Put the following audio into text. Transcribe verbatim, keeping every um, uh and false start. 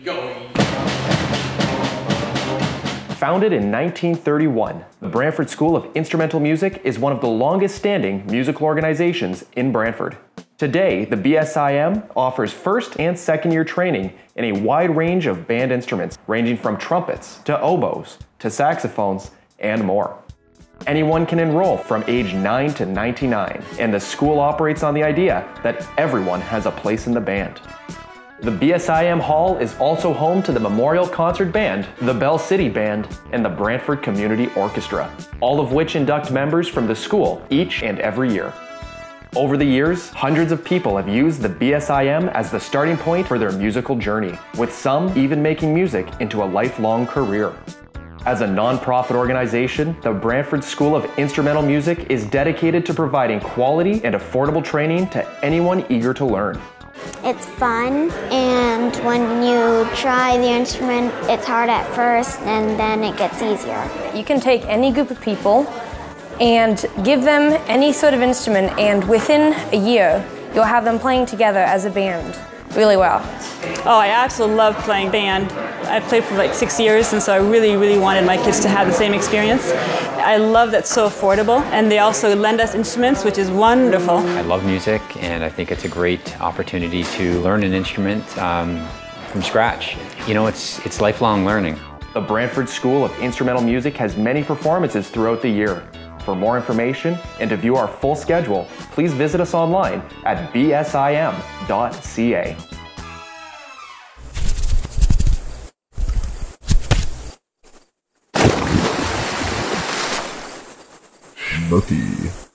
Going. Founded in nineteen thirty-one, the Brantford School of Instrumental Music is one of the longest-standing musical organizations in Brantford. Today, the B S I M offers first and second year training in a wide range of band instruments, ranging from trumpets to oboes to saxophones and more. Anyone can enroll from age nine to ninety-nine, and the school operates on the idea that everyone has a place in the band. The B S I M Hall is also home to the Memorial Concert Band, the Bell City Band, and the Brantford Community Orchestra, all of which induct members from the school each and every year. Over the years, hundreds of people have used the B S I M as the starting point for their musical journey, with some even making music into a lifelong career. As a non-profit organization, the Brantford School of Instrumental Music is dedicated to providing quality and affordable training to anyone eager to learn. It's fun, and when you try the instrument, it's hard at first, and then it gets easier. You can take any group of people and give them any sort of instrument, and within a year, you'll have them playing together as a band really well. Oh, I absolutely love playing band. I played for like six years, and so I really, really wanted my kids to have the same experience. I love that it's so affordable, and they also lend us instruments, which is wonderful. I love music, and I think it's a great opportunity to learn an instrument um, from scratch. You know, it's, it's lifelong learning. The Brantford School of Instrumental Music has many performances throughout the year. For more information and to view our full schedule, please visit us online at b s i m dot c a. Symphony.